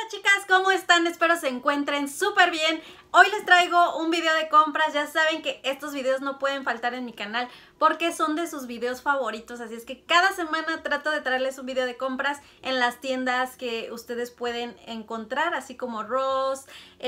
Chicas, ¿cómo están? Espero se encuentren súper bien. Hoy les traigo un video de compras. Ya saben que estos videos no pueden faltar en mi canal porque son de sus videos favoritos. Así es que cada semana trato de traerles un video de compras en las tiendas que ustedes pueden encontrar, así como Ross,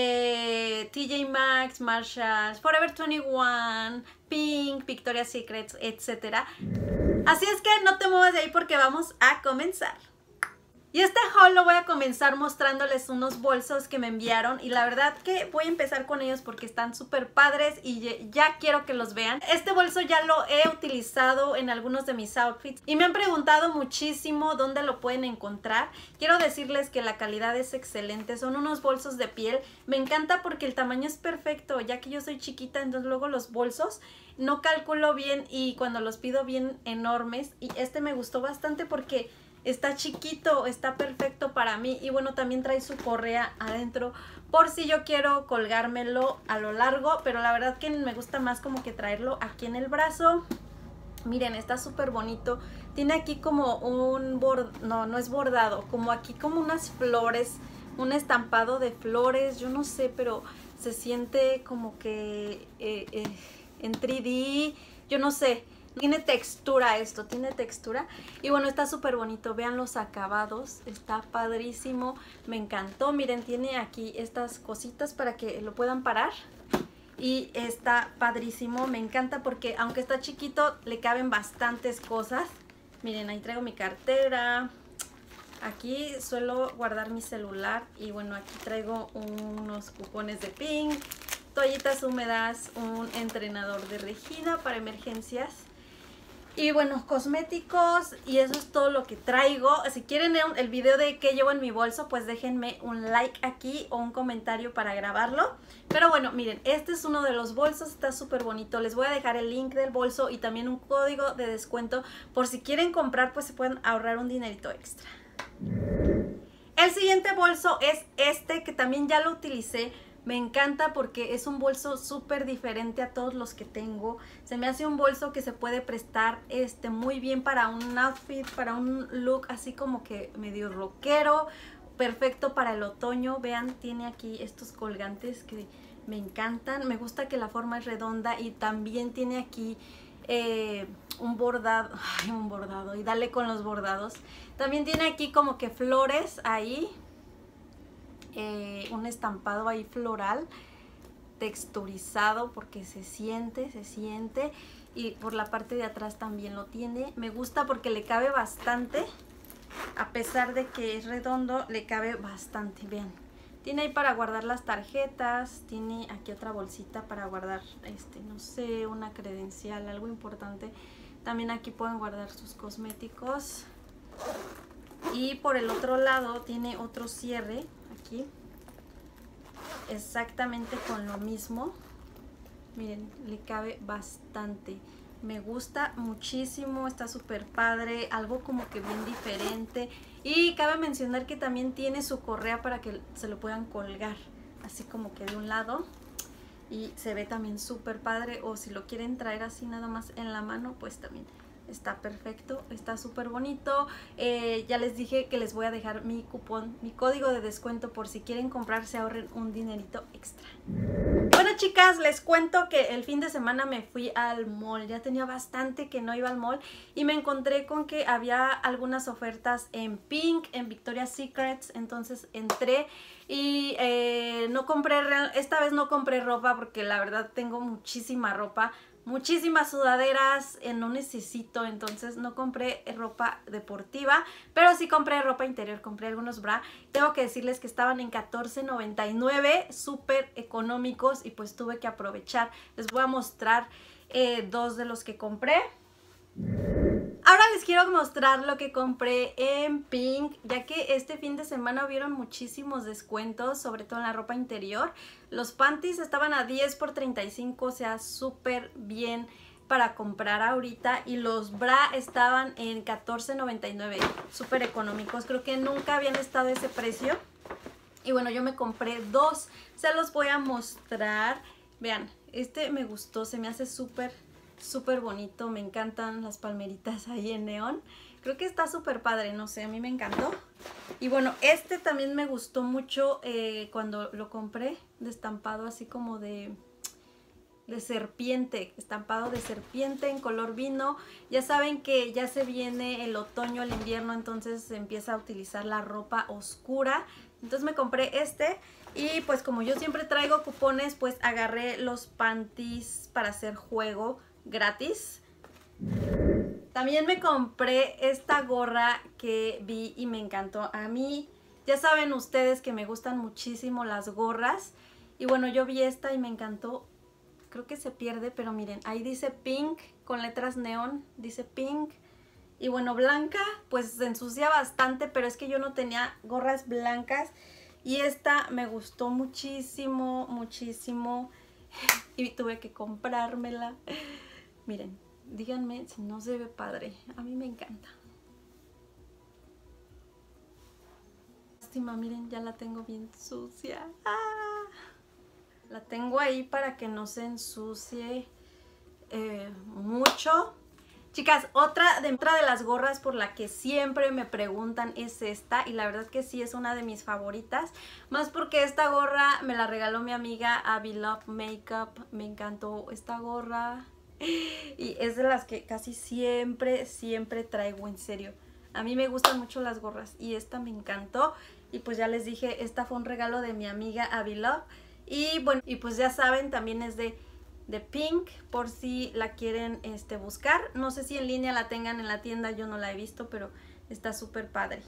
TJ Maxx, Marshalls, Forever 21, Pink, Victoria's Secret, etc. Así es que no te muevas de ahí porque vamos a comenzar. Y este haul lo voy a comenzar mostrándoles unos bolsos que me enviaron y la verdad que voy a empezar con ellos porque están súper padres y ya quiero que los vean. Este bolso ya lo he utilizado en algunos de mis outfits y me han preguntado muchísimo dónde lo pueden encontrar. Quiero decirles que la calidad es excelente, son unos bolsos de piel. Me encanta porque el tamaño es perfecto, ya que yo soy chiquita, entonces luego los bolsos no calculo bien y cuando los pido bien enormes, y este me gustó bastante porque está chiquito, está perfecto para mí. Y bueno, también trae su correa adentro por si yo quiero colgármelo a lo largo, pero la verdad que me gusta más como que traerlo aquí en el brazo. Miren, está súper bonito. Tiene aquí como un no es bordado, como aquí como unas flores, un estampado de flores, yo no sé, pero se siente como que en 3D, yo no sé. Tiene textura esto, tiene textura. Y bueno, está súper bonito. Vean los acabados, está padrísimo. Me encantó. Miren, tiene aquí estas cositas para que lo puedan parar. Y está padrísimo. Me encanta porque aunque está chiquito, le caben bastantes cosas. Miren, ahí traigo mi cartera. Aquí suelo guardar mi celular. Y bueno, aquí traigo unos cupones de Pink, toallitas húmedas, un entrenador de Regina para emergencias. Y bueno, cosméticos, y eso es todo lo que traigo. Si quieren el video de qué llevo en mi bolso, pues déjenme un like aquí o un comentario para grabarlo. Pero bueno, miren, este es uno de los bolsos, está súper bonito. Les voy a dejar el link del bolso y también un código de descuento por si quieren comprar, pues se pueden ahorrar un dinerito extra. El siguiente bolso es este, que también ya lo utilicé. Me encanta porque es un bolso súper diferente a todos los que tengo. Se me hace un bolso que se puede prestar muy bien para un outfit, para un look así como que medio rockero. Perfecto para el otoño. Vean, tiene aquí estos colgantes que me encantan. Me gusta que la forma es redonda y también tiene aquí un bordado. Ay, un bordado. Y dale con los bordados. También tiene aquí como que flores ahí. Un estampado ahí floral texturizado porque se siente y por la parte de atrás también lo tiene. Me gusta porque le cabe bastante, a pesar de que es redondo, le cabe bastante. Vean, tiene ahí para guardar las tarjetas, tiene aquí otra bolsita para guardar no sé, una credencial, algo importante. También aquí pueden guardar sus cosméticos. Y por el otro lado tiene otro cierre aquí, exactamente con lo mismo. Miren, le cabe bastante. Me gusta muchísimo, está súper padre, algo como que bien diferente. Y cabe mencionar que también tiene su correa para que se lo puedan colgar, así como que de un lado. Y se ve también súper padre, o si lo quieren traer así nada más en la mano, pues también está perfecto, está súper bonito. Ya les dije que les voy a dejar mi cupón, mi código de descuento por si quieren comprar, se ahorren un dinerito extra. Bueno, chicas, les cuento que el fin de semana me fui al mall. Ya tenía bastante que no iba al mall y me encontré con que había algunas ofertas en Pink, en Victoria's Secret. Entonces entré y no compré, esta vez no compré ropa porque la verdad tengo muchísima ropa. Muchísimas sudaderas, no necesito, entonces no compré ropa deportiva, pero sí compré ropa interior, compré algunos bra. Tengo que decirles que estaban en $14.99, súper económicos y pues tuve que aprovechar. Les voy a mostrar dos de los que compré. Ahora les quiero mostrar lo que compré en Pink, ya que este fin de semana hubieron muchísimos descuentos, sobre todo en la ropa interior. Los panties estaban a 10 por 35, o sea, súper bien para comprar ahorita. Y los bra estaban en $14.99, súper económicos. Creo que nunca habían estado a ese precio. Y bueno, yo me compré dos, se los voy a mostrar. Vean, me gustó, se me hace súper bonito, me encantan las palmeritas ahí en neón. Creo que está súper padre, no sé, a mí me encantó. Y bueno, este también me gustó mucho cuando lo compré, de estampado así como de serpiente, estampado de serpiente en color vino. Ya saben que ya se viene el otoño, el invierno, entonces se empieza a utilizar la ropa oscura. Entonces me compré este y pues como yo siempre traigo cupones, pues agarré los panties para hacer juego gratis. También me compré esta gorra que vi y me encantó. A mí, ya saben ustedes que me gustan muchísimo las gorras. Y bueno, yo vi esta y me encantó. Creo que se pierde, pero miren, ahí dice pink con letras neón, dice pink. Y bueno, blanca, pues se ensucia bastante, pero es que yo no tenía gorras blancas. Y esta me gustó muchísimo, muchísimo. Y tuve que comprármela. Miren, díganme si no se ve padre. A mí me encanta. Lástima, miren, ya la tengo bien sucia. ¡Ah! La tengo ahí para que no se ensucie mucho. Chicas, otra de las gorras por la que siempre me preguntan es esta. Y la verdad que sí es una de mis favoritas. Más porque esta gorra me la regaló mi amiga Abby Love Makeup. Me encantó esta gorra. Y es de las que casi siempre traigo, en serio. A mí me gustan mucho las gorras y esta me encantó. Y pues ya les dije, esta fue un regalo de mi amiga Abby Love. Y bueno, y pues ya saben, también es de pink, por si la quieren buscar. No sé si en línea la tengan en la tienda, yo no la he visto, pero está súper padre.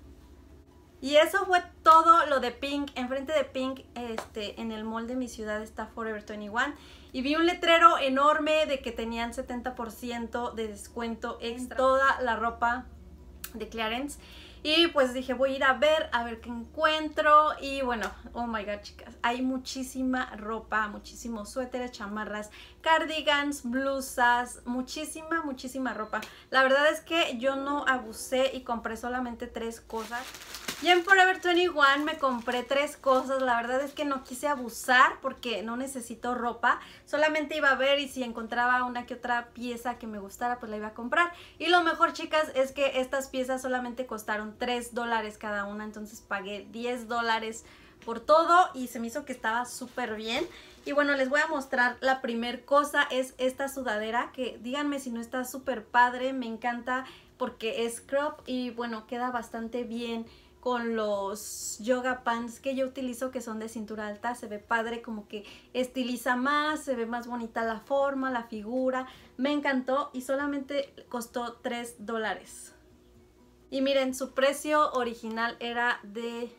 Y eso fue todo lo de pink. Enfrente de pink, en el mall de mi ciudad está Forever 21. Y vi un letrero enorme de que tenían 70% de descuento extra. Toda la ropa de clearance. Y pues dije, voy a ir a ver qué encuentro. Y bueno, oh my god, chicas, hay muchísima ropa, muchísimos suéteres, chamarras, cardigans, blusas, muchísima ropa. La verdad es que yo no abusé y compré solamente 3 cosas. Y en Forever 21 me compré 3 cosas. La verdad es que no quise abusar porque no necesito ropa. Solamente iba a ver y si encontraba una que otra pieza que me gustara, pues la iba a comprar. Y lo mejor, chicas, es que estas piezas solamente costaron $3 cada una. Entonces pagué $10 por todo y se me hizo que estaba súper bien. Y bueno, les voy a mostrar la primer cosa. Es esta sudadera que díganme si no está súper padre. Me encanta porque es crop y bueno, queda bastante bien con los yoga pants que yo utilizo, que son de cintura alta. Se ve padre, como que estiliza más, se ve más bonita la forma, la figura. Me encantó y solamente costó $3. Y miren, su precio original era de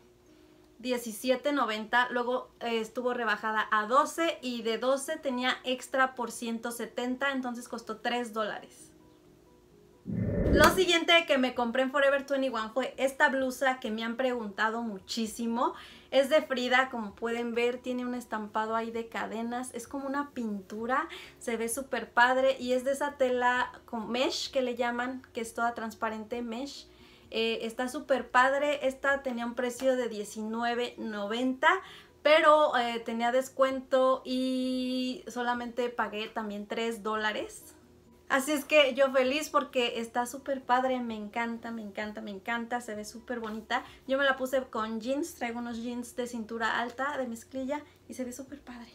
$17.90, luego estuvo rebajada a $12 y de $12 tenía extra por $170, entonces costó $3. Lo siguiente que me compré en Forever 21 fue esta blusa que me han preguntado muchísimo. Es de Frida, como pueden ver, tiene un estampado ahí de cadenas. Es como una pintura, se ve súper padre y es de esa tela con mesh que le llaman, que es toda transparente, mesh. Está súper padre. Esta tenía un precio de $19.90, pero tenía descuento y solamente pagué también $3. Así es que yo feliz porque está súper padre, me encanta, se ve súper bonita. Yo me la puse con jeans, traigo unos jeans de cintura alta, de mezclilla y se ve súper padre.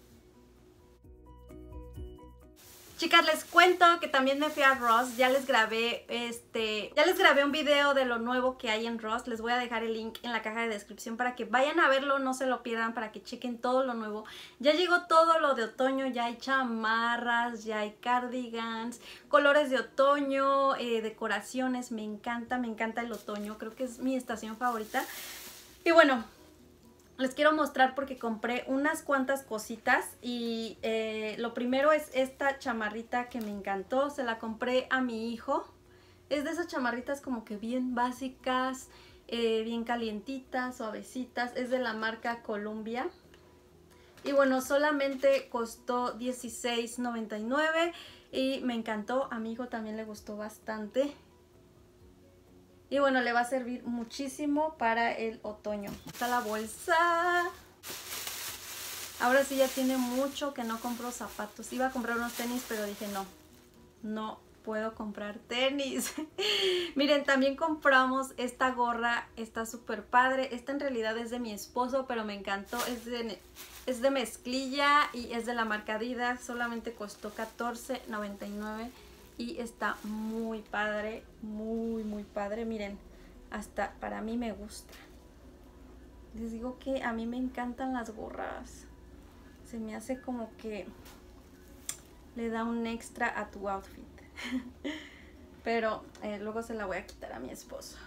Chicas, les cuento que también me fui a Ross. Ya les grabé un video de lo nuevo que hay en Ross. Les voy a dejar el link en la caja de descripción para que vayan a verlo, no se lo pierdan, para que chequen todo lo nuevo. Ya llegó todo lo de otoño, ya hay chamarras, ya hay cardigans, colores de otoño, decoraciones. Me encanta el otoño, creo que es mi estación favorita. Y bueno, les quiero mostrar porque compré unas cuantas cositas y lo primero es esta chamarrita que me encantó. Se la compré a mi hijo. Es de esas chamarritas como que bien básicas, bien calientitas, suavecitas. Es de la marca Columbia. Y bueno, solamente costó $16.99 y me encantó. A mi hijo también le gustó bastante. Y bueno, le va a servir muchísimo para el otoño. Está la bolsa. Ahora sí ya tiene mucho que no compro zapatos. Iba a comprar unos tenis, pero dije no puedo comprar tenis. Miren, también compramos esta gorra, está súper padre. Esta en realidad es de mi esposo, pero me encantó. Es de mezclilla y es de la marca Adidas. Solamente costó $14.99 y está muy padre, muy padre. Miren, hasta para mí me gusta. Les digo que a mí me encantan las gorras. Se me hace como que le da un extra a tu outfit. Pero luego se la voy a quitar a mi esposo.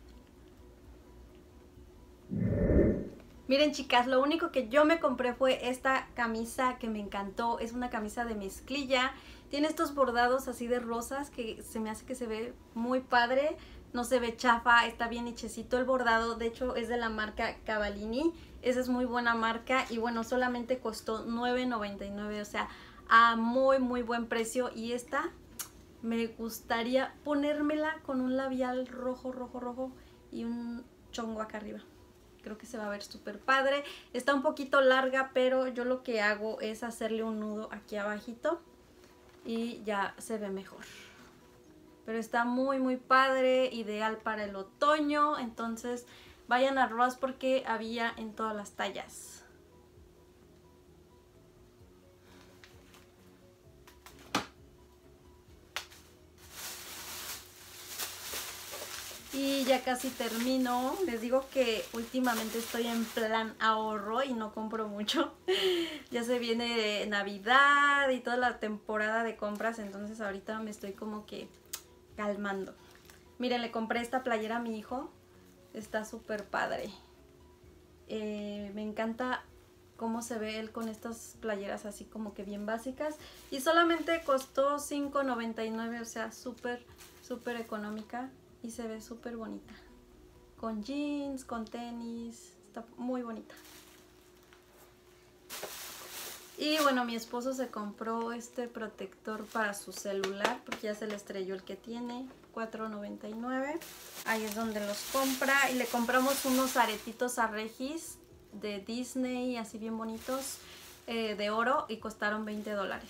Miren, chicas, lo único que yo me compré fue esta camisa que me encantó. Es una camisa de mezclilla. Tiene estos bordados así de rosas que se me hace que se ve muy padre. No se ve chafa, está bien hechecito el bordado. De hecho es de la marca Cavallini. Esa es muy buena marca. Y bueno, solamente costó $9.99. O sea, a muy buen precio. Y esta me gustaría ponérmela con un labial rojo y un chongo acá arriba. Creo que se va a ver súper padre. Está un poquito larga, pero yo lo que hago es hacerle un nudo aquí abajito y ya se ve mejor. Pero está muy padre, ideal para el otoño. Entonces vayan a Ross porque había en todas las tallas. Y ya casi termino. Les digo que últimamente estoy en plan ahorro y no compro mucho. Ya se viene Navidad y toda la temporada de compras, entonces ahorita me estoy como que calmando. Miren, le compré esta playera a mi hijo. Está súper padre. Me encanta cómo se ve él con estas playeras así como que bien básicas. Y solamente costó $5.99, o sea, súper económica. Y se ve súper bonita. Con jeans, con tenis. Está muy bonita. Y bueno, mi esposo se compró este protector para su celular porque ya se le estrelló el que tiene. $4.99. Ahí es donde los compra. Y le compramos unos aretitos a Regis de Disney, así bien bonitos, de oro, y costaron $20.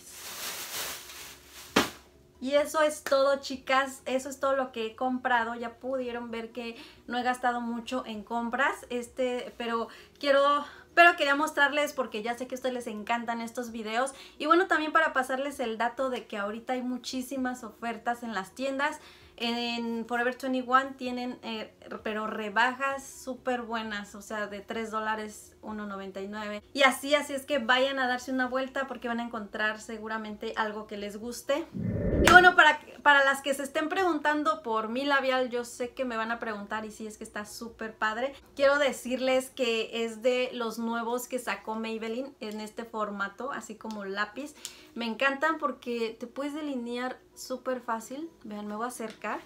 Y eso es todo, chicas, eso es todo lo que he comprado. Ya pudieron ver que no he gastado mucho en compras, pero quería mostrarles porque ya sé que a ustedes les encantan estos videos. Y bueno, también para pasarles el dato de que ahorita hay muchísimas ofertas en las tiendas. En Forever 21 tienen pero rebajas súper buenas, o sea, de $3, $1.99. Y así es que vayan a darse una vuelta porque van a encontrar seguramente algo que les guste. Y bueno, para las que se estén preguntando por mi labial, yo sé que me van a preguntar y sí, es que está súper padre. Quiero decirles que es de los nuevos que sacó Maybelline en este formato, así como lápiz. Me encantan porque te puedes delinear súper fácil. Vean, me voy a acercar.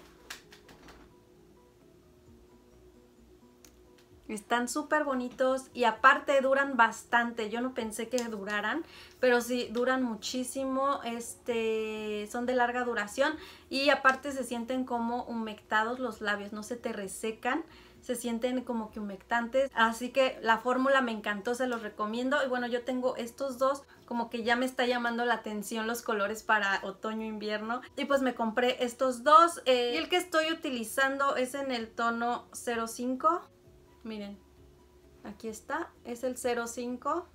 Están súper bonitos y aparte duran bastante. Yo no pensé que duraran, pero sí, duran muchísimo. Son de larga duración y aparte se sienten como humectados los labios, no se te resecan. Se sienten como que humectantes, así que la fórmula me encantó, se los recomiendo. Y bueno, yo tengo estos dos, como que ya me está llamando la atención los colores para otoño-invierno. Y pues me compré estos dos. Y el que estoy utilizando es en el tono 05. Miren, aquí está, es el 05.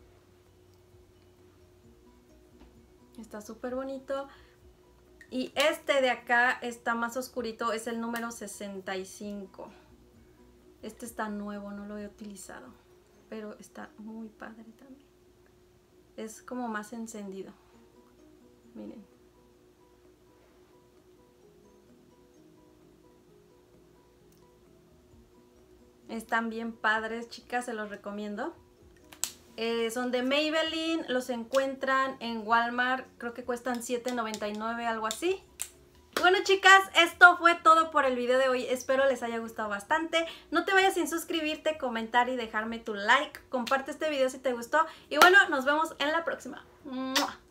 Está súper bonito. Y este de acá está más oscurito, es el número 65. Este está nuevo, no lo he utilizado, pero está muy padre también. Es como más encendido. Miren. Están bien padres, chicas, se los recomiendo. Son de Maybelline, los encuentran en Walmart, creo que cuestan $7.99, algo así. Bueno, chicas, esto fue todo por el video de hoy. Espero les haya gustado bastante. No te vayas sin suscribirte, comentar y dejarme tu like. Comparte este video si te gustó. Y bueno, nos vemos en la próxima. ¡Mua!